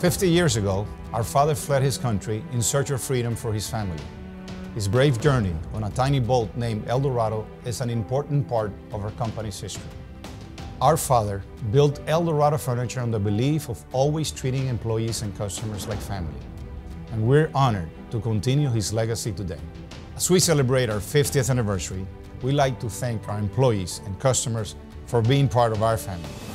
50 years ago, our father fled his country in search of freedom for his family. His brave journey on a tiny boat named El Dorado is an important part of our company's history. Our father built El Dorado Furniture on the belief of always treating employees and customers like family. And we're honored to continue his legacy today. As we celebrate our 50th anniversary, we'd like to thank our employees and customers for being part of our family.